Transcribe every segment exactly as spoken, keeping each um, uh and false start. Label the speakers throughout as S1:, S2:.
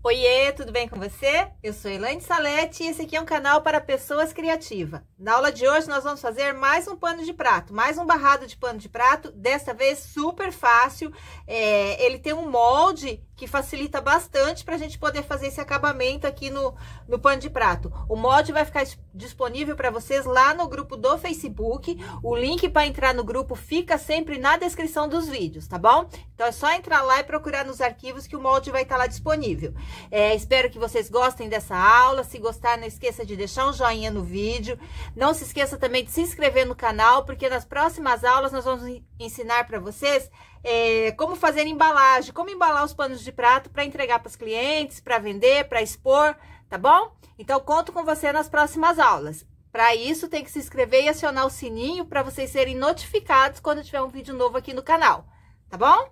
S1: Oiê, tudo bem com você? Eu sou Elaine Salete e esse aqui é um canal para pessoas criativas. Na aula de hoje nós vamos fazer mais um pano de prato, mais um barrado de pano de prato, desta vez super fácil. É, ele tem um molde que facilita bastante para a gente poder fazer esse acabamento aqui no, no pano de prato. O molde vai ficar disponível para vocês lá no grupo do Facebook. O link para entrar no grupo fica sempre na descrição dos vídeos, tá bom? Então é só entrar lá e procurar nos arquivos que o molde vai estar lá disponível. É, espero que vocês gostem dessa aula. Se gostar, não esqueça de deixar um joinha no vídeo. Não se esqueça também de se inscrever no canal, porque nas próximas aulas nós vamos ensinar para vocês é, como fazer embalagem, como embalar os panos de prato para entregar para os clientes, para vender, para expor, tá bom? Então, conto com você nas próximas aulas. Para isso, tem que se inscrever e acionar o sininho para vocês serem notificados quando tiver um vídeo novo aqui no canal, tá bom?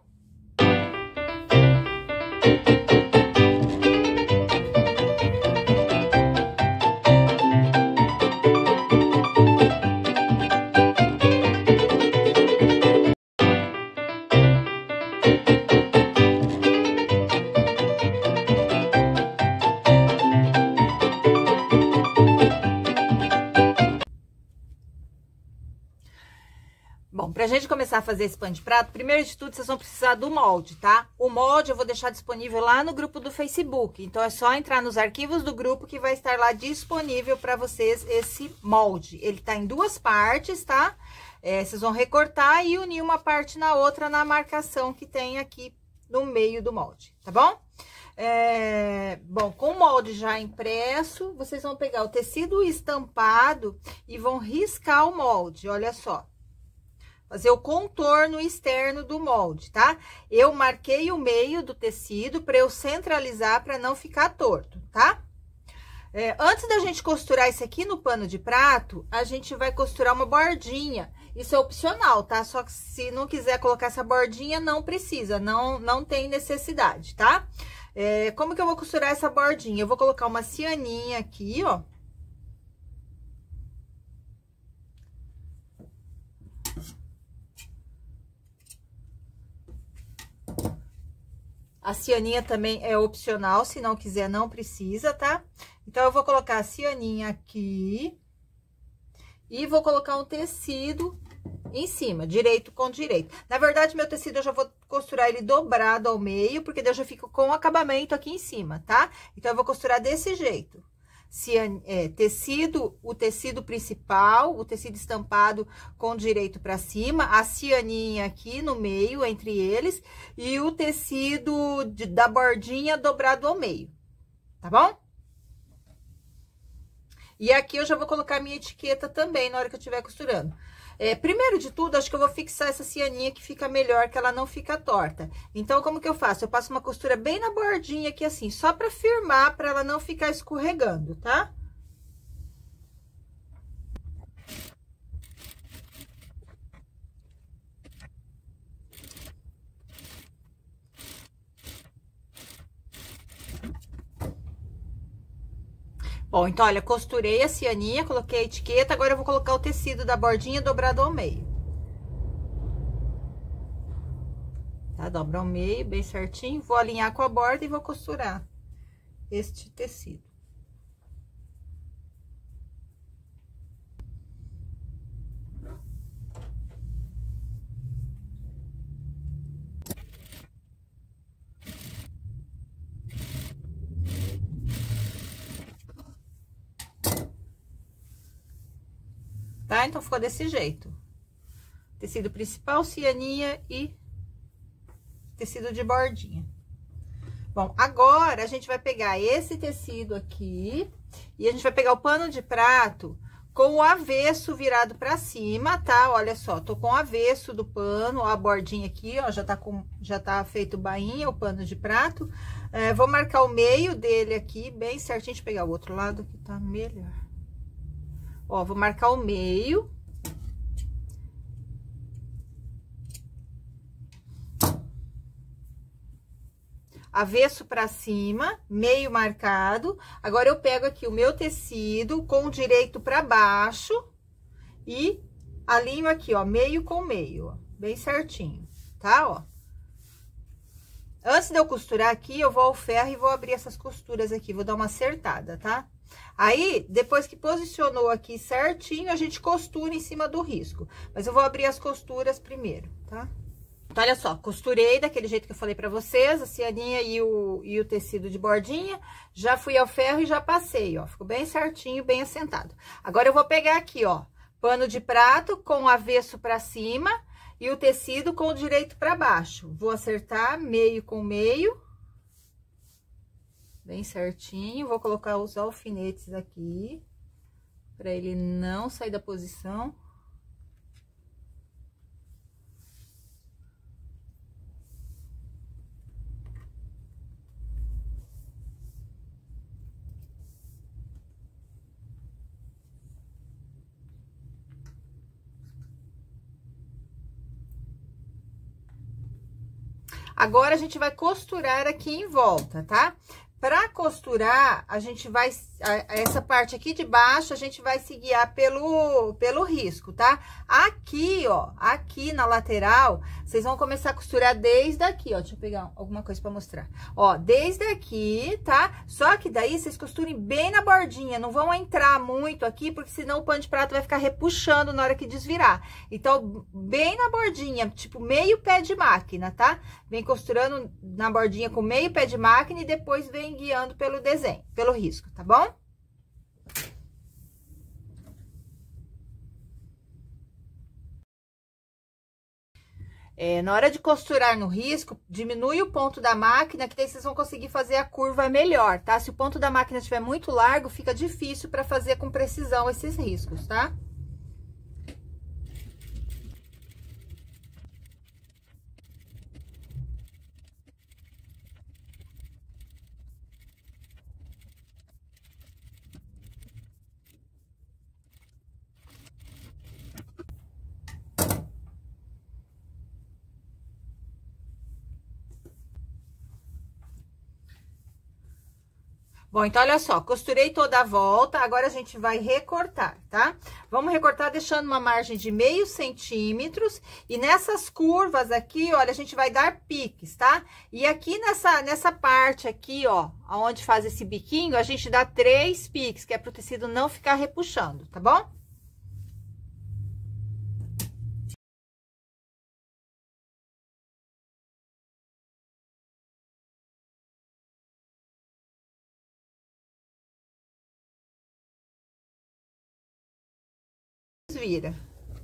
S1: Bom, pra gente começar a fazer esse pano de prato, primeiro de tudo, vocês vão precisar do molde, tá? O molde eu vou deixar disponível lá no grupo do Facebook. Então, é só entrar nos arquivos do grupo que vai estar lá disponível pra vocês esse molde. Ele tá em duas partes, tá? É, vocês vão recortar e unir uma parte na outra na marcação que tem aqui no meio do molde, tá bom? É, bom, com o molde já impresso, vocês vão pegar o tecido estampado e vão riscar o molde, olha só. Fazer o contorno externo do molde, tá? Eu marquei o meio do tecido para eu centralizar, para não ficar torto, tá? É, antes da gente costurar isso aqui no pano de prato, a gente vai costurar uma bordinha. Isso é opcional, tá? Só que se não quiser colocar essa bordinha, não precisa, não, não tem necessidade, tá? É, como que eu vou costurar essa bordinha? Eu vou colocar uma cianinha aqui, ó. A cianinha também é opcional, se não quiser, não precisa, tá? Então, eu vou colocar a cianinha aqui e vou colocar um tecido em cima, direito com direito. Na verdade, meu tecido eu já vou costurar ele dobrado ao meio, porque daí eu já fico com o acabamento aqui em cima, tá? Então, eu vou costurar desse jeito. Cian, é, tecido, o tecido principal, o tecido estampado com direito para cima, a cianinha aqui no meio, entre eles, e o tecido de, da bordinha dobrado ao meio, tá bom? E aqui eu já vou colocar minha etiqueta também na hora que eu estiver costurando. É, primeiro de tudo, acho que eu vou fixar essa cianinha que fica melhor, que ela não fica torta. Então, como que eu faço? Eu passo uma costura bem na bordinha aqui, assim, só pra firmar, pra ela não ficar escorregando, tá? Bom, então, olha, costurei a cianinha, coloquei a etiqueta, agora eu vou colocar o tecido da bordinha dobrado ao meio. Tá? Dobra ao meio, bem certinho, vou alinhar com a borda e vou costurar este tecido. Tá? Então, ficou desse jeito. Tecido principal, cianinha e tecido de bordinha. Bom, agora a gente vai pegar esse tecido aqui e a gente vai pegar o pano de prato com o avesso virado pra cima, tá? Olha só, tô com o avesso do pano, ó, a bordinha aqui, ó, já tá, com, já tá feito bainha, o pano de prato. É, vou marcar o meio dele aqui, bem certinho, deixa eu pegar o outro lado que tá melhor. Ó, vou marcar o meio. Avesso pra cima, meio marcado. Agora, eu pego aqui o meu tecido com o direito pra baixo e alinho aqui, ó, meio com meio, ó, bem certinho, tá? Ó. Antes de eu costurar aqui, eu vou ao ferro e vou abrir essas costuras aqui, vou dar uma acertada, tá? Aí, depois que posicionou aqui certinho, a gente costura em cima do risco. Mas eu vou abrir as costuras primeiro, tá? Então, olha só, costurei daquele jeito que eu falei pra vocês, a cianinha e o, e o tecido de bordinha. Já fui ao ferro e já passei, ó, ficou bem certinho, bem assentado. Agora, eu vou pegar aqui, ó, pano de prato com o avesso pra cima e o tecido com o direito pra baixo. Vou acertar meio com meio. Bem certinho, vou colocar os alfinetes aqui, pra ele não sair da posição. Agora, a gente vai costurar aqui em volta, tá? Pra costurar, a gente vai, essa parte aqui de baixo, a gente vai se guiar pelo, pelo risco, tá? Aqui, ó, aqui na lateral, vocês vão começar a costurar desde aqui, ó. Deixa eu pegar alguma coisa pra mostrar. Ó, desde aqui, tá? Só que daí, vocês costurem bem na bordinha, não vão entrar muito aqui, porque senão o pano de prato vai ficar repuxando na hora que desvirar. Então, bem na bordinha, tipo meio pé de máquina, tá? Vem costurando na bordinha com meio pé de máquina e depois vem guiando pelo desenho, pelo risco, tá bom? É, na hora de costurar no risco, diminui o ponto da máquina, que daí vocês vão conseguir fazer a curva melhor, tá? Se o ponto da máquina estiver muito largo, fica difícil para fazer com precisão esses riscos, tá? Bom, então, olha só, costurei toda a volta, agora a gente vai recortar, tá? Vamos recortar deixando uma margem de meio centímetros, e nessas curvas aqui, olha, a gente vai dar piques, tá? E aqui nessa, nessa parte aqui, ó, onde faz esse biquinho, a gente dá três piques, que é pro tecido não ficar repuxando, tá bom? Desvira.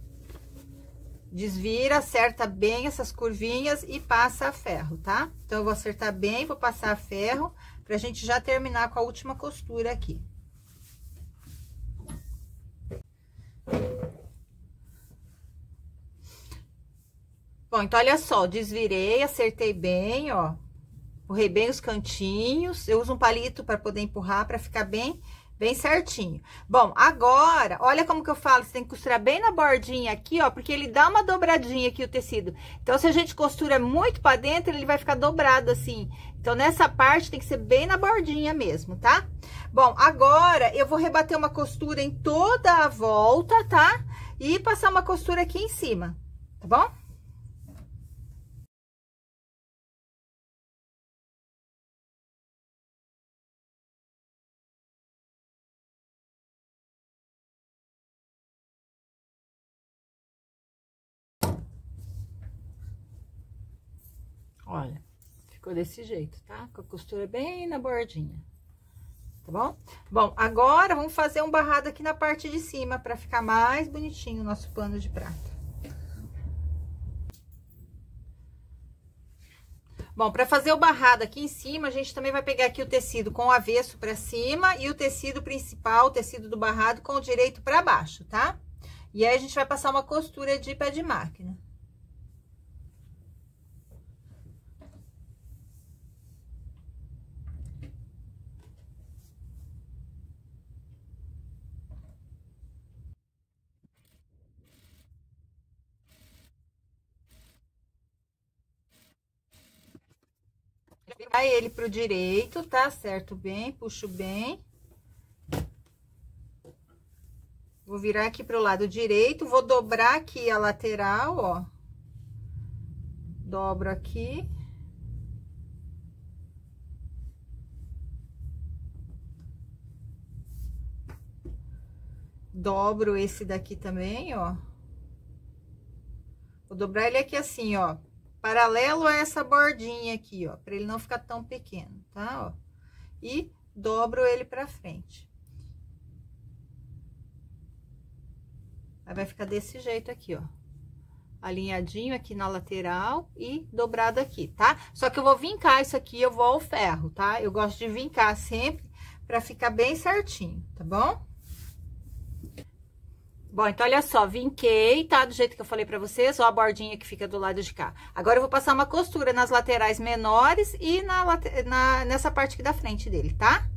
S1: Desvira, acerta bem essas curvinhas e passa a ferro, tá? Então, eu vou acertar bem, vou passar a ferro, pra gente já terminar com a última costura aqui. Bom, então, olha só, desvirei, acertei bem, ó. Empurrei bem os cantinhos. Eu uso um palito para poder empurrar, para ficar bem... bem certinho. Bom, agora, olha como que eu falo, você tem que costurar bem na bordinha aqui, ó, porque ele dá uma dobradinha aqui o tecido. Então, se a gente costura muito pra dentro, ele vai ficar dobrado assim. Então, nessa parte tem que ser bem na bordinha mesmo, tá? Bom, agora eu vou rebater uma costura em toda a volta, tá? E passar uma costura aqui em cima, tá bom? Olha, ficou desse jeito, tá? Com a costura bem na bordinha, tá bom? Bom, agora vamos fazer um barrado aqui na parte de cima, pra ficar mais bonitinho o nosso pano de prata. Bom, pra fazer o barrado aqui em cima, a gente também vai pegar aqui o tecido com o avesso pra cima e o tecido principal, o tecido do barrado, com o direito pra baixo, tá? E aí, a gente vai passar uma costura de pé de máquina. Aí, ele pro direito, tá? Certo bem, puxo bem. Vou virar aqui pro lado direito, vou dobrar aqui a lateral, ó. Dobro aqui. dobro esse daqui também, ó. Vou dobrar ele aqui assim, ó, paralelo a essa bordinha aqui, ó, pra ele não ficar tão pequeno, tá, ó. E dobro ele pra frente. Aí vai ficar desse jeito aqui, ó. Alinhadinho aqui na lateral e dobrado aqui, tá? Só que eu vou vincar isso aqui, eu vou ao ferro, tá? Eu gosto de vincar sempre pra ficar bem certinho, tá bom? Bom, então olha só, vinquei, tá? Do jeito que eu falei pra vocês, ó a bordinha que fica do lado de cá. Agora eu vou passar uma costura nas laterais menores e na, na, nessa parte aqui da frente dele, tá?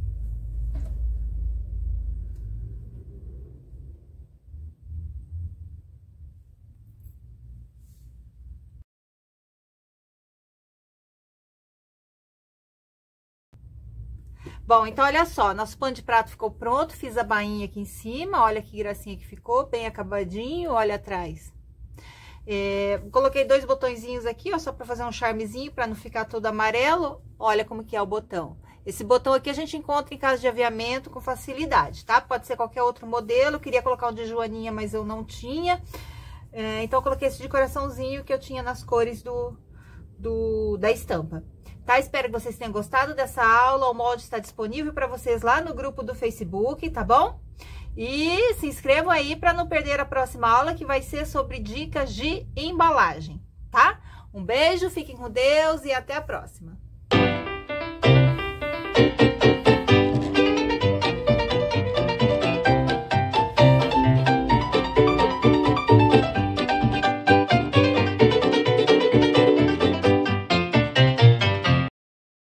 S1: Bom, então olha só, nosso pano de prato ficou pronto, fiz a bainha aqui em cima, olha que gracinha que ficou, bem acabadinho, olha atrás. É, coloquei dois botõezinhos aqui, ó, só pra fazer um charmezinho, pra não ficar todo amarelo, olha como que é o botão. Esse botão aqui a gente encontra em casa de aviamento com facilidade, tá? Pode ser qualquer outro modelo, eu queria colocar um de joaninha, mas eu não tinha. É, então eu coloquei esse de coraçãozinho que eu tinha nas cores do, do, da estampa. Tá? Espero que vocês tenham gostado dessa aula. O molde está disponível para vocês lá no grupo do Facebook, tá bom? E se inscrevam aí para não perder a próxima aula, que vai ser sobre dicas de embalagem, tá? Um beijo, fiquem com Deus e até a próxima.